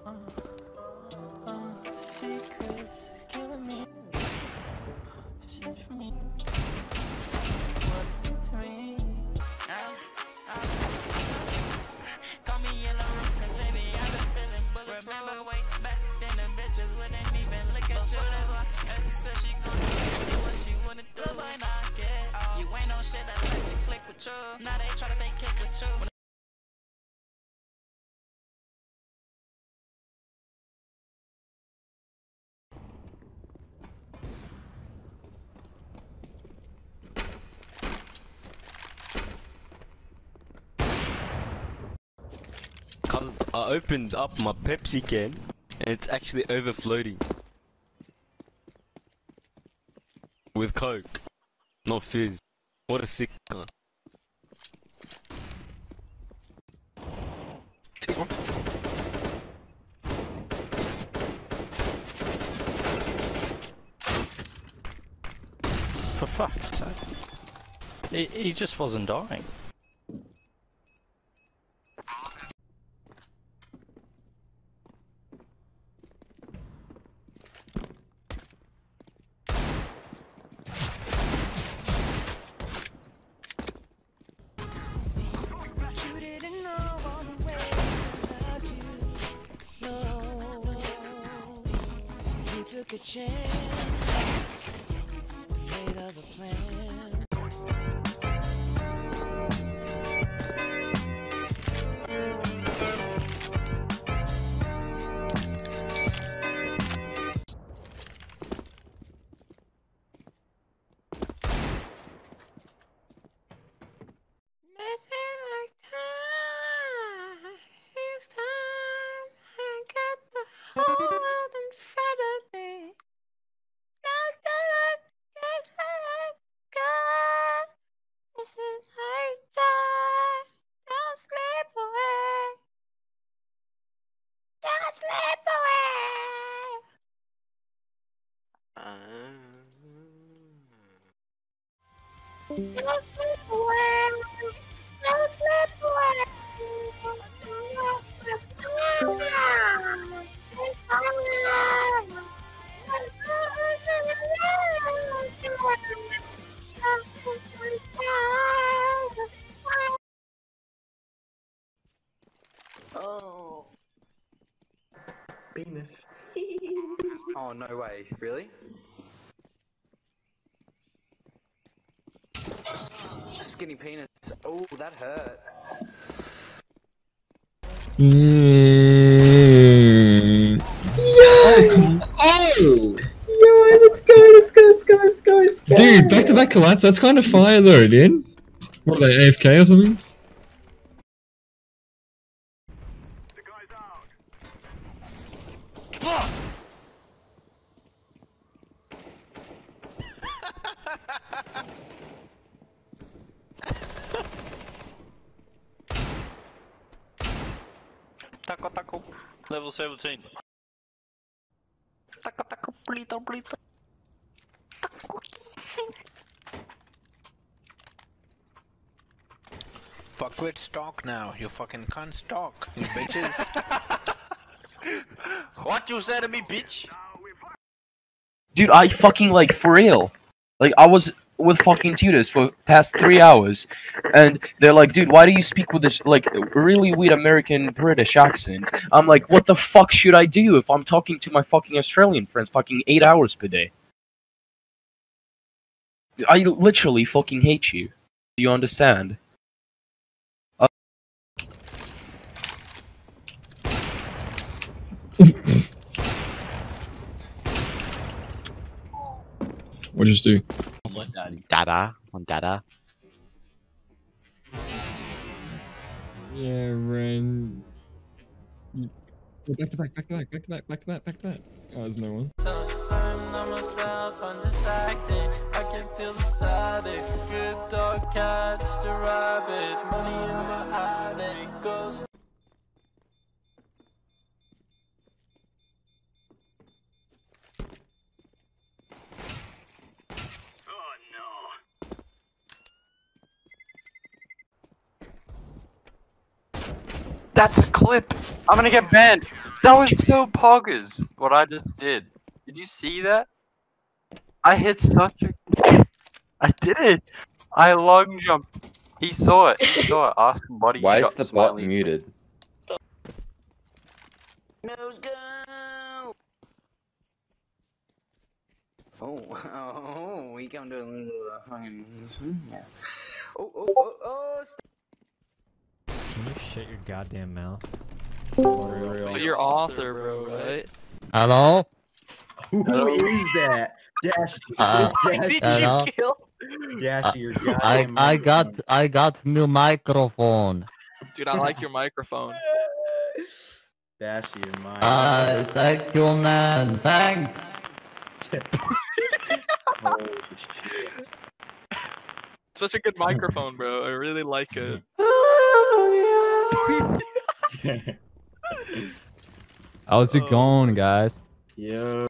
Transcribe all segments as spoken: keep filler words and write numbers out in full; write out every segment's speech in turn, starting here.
Secrets killing me. Shit for me. What to me? Call me yellow room, cause baby I've been feeling bulletproof. Remember way back then the bitches wouldn't even look at you. That's why Eddie said she gon' do what she wanna do, but not get off. You ain't no shit unless she click with you. Now they try to fake kick with you. Cause I opened up my Pepsi can and it's actually overflowing with Coke, not fizz. What a sick cunt. For fuck's sake. He, he just wasn't dying. Took a chance, made of a plan. This ain't like time, it's time. I got the whole world in front of me. This is our time. Don't slip away. Don't slip away. Don't slip away. Don't slip away. Oh. Penis. Oh, no way. Really? Skinny penis. Oh, that hurt. Mm. Yo! Oh! Yo, let's go, let's go, let's go, let's go, let's go! Dude, back-to-back collapse, that's kind of fire though, dude. What are they, A F K or something? Taco taco. Level seventeen. Taco taco, plito plito. Fuck with stock now, you fucking can't stalk, you bitches. What you said to me, bitch? Dude, I fucking, like, for real. Like, I was with fucking tutors for past three hours, and they're like, dude, why do you speak with this, like, really weird American British accent? I'm like, what the fuck should I do if I'm talking to my fucking Australian friends fucking eight hours per day? I literally fucking hate you. Do you understand? Uh What'd you just do? Dada, on dada. Yeah, Ren. Back to back, back to back, back to back, back to back, back to back. Oh, there's no one. Sometimes I'm myself, I'm just acting. I can feel the static. Good dog catch the rabbit. Money in my attic. Ghost. That's a clip! I'm gonna get banned! That was so poggers, what I just did. Did you see that? I hit such a... I did it! I long jumped. He saw it, he saw it. Ask him what he Why is shot the smiley bot face. muted? Nose go! Oh, oh, we come to a little uh, fucking. Yeah. Oh, oh, oh, oh! Can you shut your goddamn mouth? But you're author, bro, right? Hello? Who is that? Dash. Uh, Dash. hello? Dash, your I goddamn I got microphone. I got new microphone. Dude, I like your microphone. Dash, your mind. Uh, thank you, man. Thanks. Holy shit. Such a good microphone, bro. I really like it. How's it going, guys? Yo.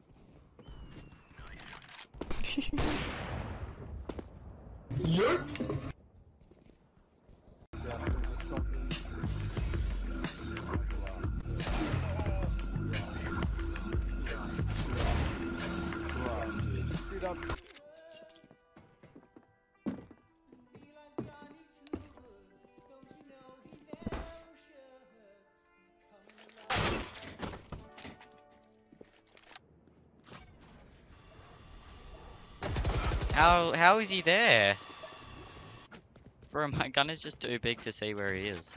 How how is he there? Bro, my gun is just too big to see where he is.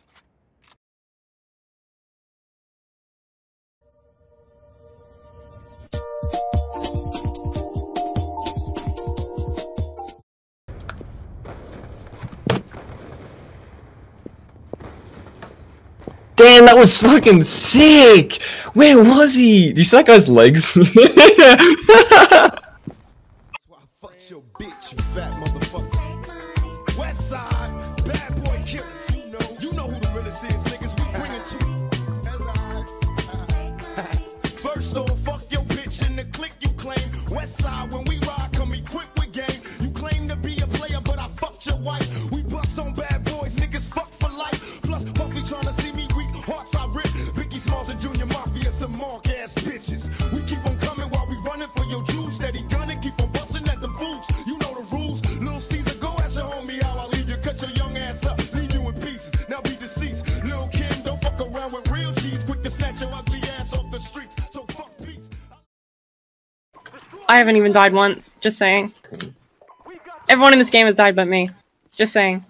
Damn, that was fucking sick! Where was he? Do you see that guy's legs? Fuck your bitch, you fat motherfucker. West side, bad boy killers. You know, you know who the realest is, niggas. We bring it to. First off, fuck your bitch in the clique you claim. West side, when we ride, come equipped with game. You claim to be a player, but I fucked your wife. We bust on bad boys, niggas fuck for life. Plus, Puffy tryna see me weak, hearts I rip. Biggie Smalls and Junior Mafia, some mark ass bitches. We keep on coming while we running for your juice. Steady gunning, keep on busting at the fools. You know the rules. Little Caesar, go ask your homie how I leave you. Cut your young ass up, leave you in pieces. Now be deceased. Lil' Kim, don't fuck around with real cheese. Quick to snatch your ugly ass off the streets. So fuck peace. I haven't even died once, just saying. Everyone in this game has died but me. Just saying.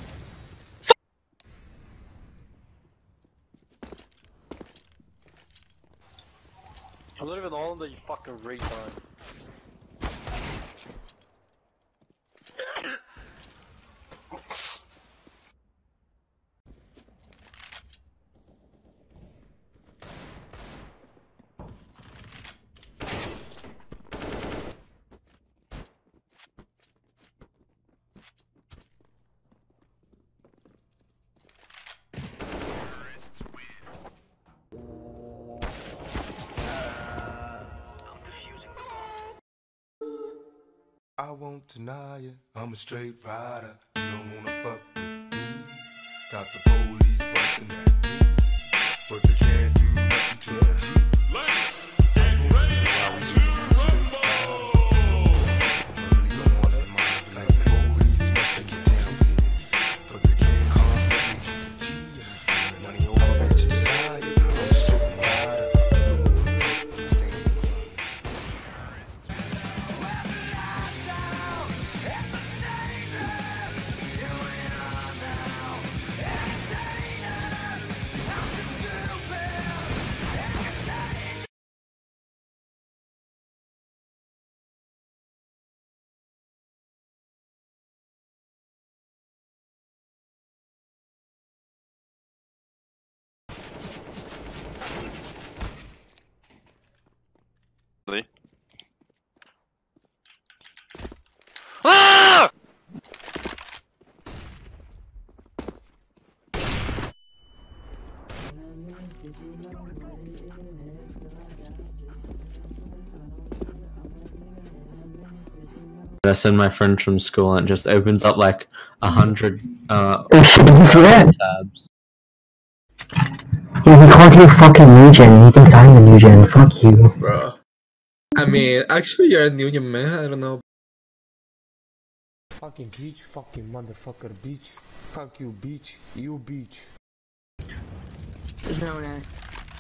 I'm not even on the you fucking retard. I won't deny it, I'm a straight rider. You don't wanna fuck with me. Got the police busting at me, but they can't do nothing to a G. Ah! I send my friend from school and it just opens up like a hundred uh tabs. Yeah, he called you fucking new gen. He thinks I'm the new gen. Fuck you. Bro. I mean, actually, you're a new gen, man. I don't know. Fucking beach, fucking motherfucker, beach. Fuck you, beach. You, beach. There's no one there.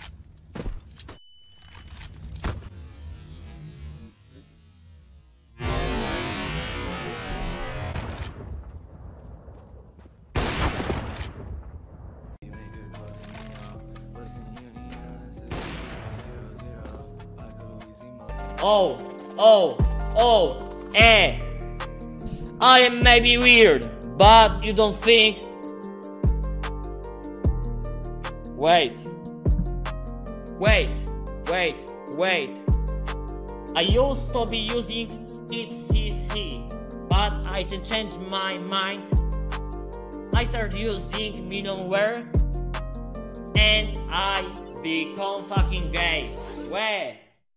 Oh, oh, oh, eh. I am maybe weird, but you don't think? Wait. Wait, wait, wait. I used to be using Speed C C, but I changed my mind. I started using middleware, and I become fucking gay. Wait.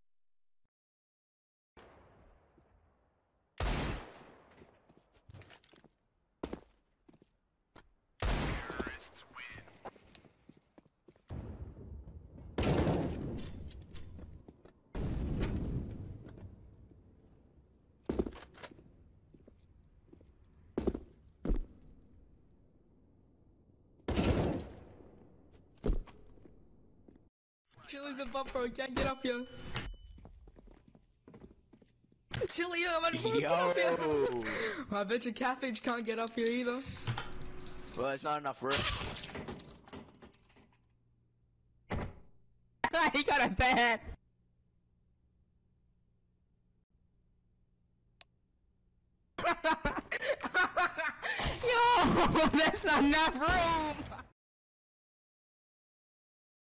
Chili's a bump, bro. Can't get up here. Chili, I'm gonna get up here. I bet your Catfish can't get up here either. Well, it's not enough room. He got a bad. Yo, that's not enough room.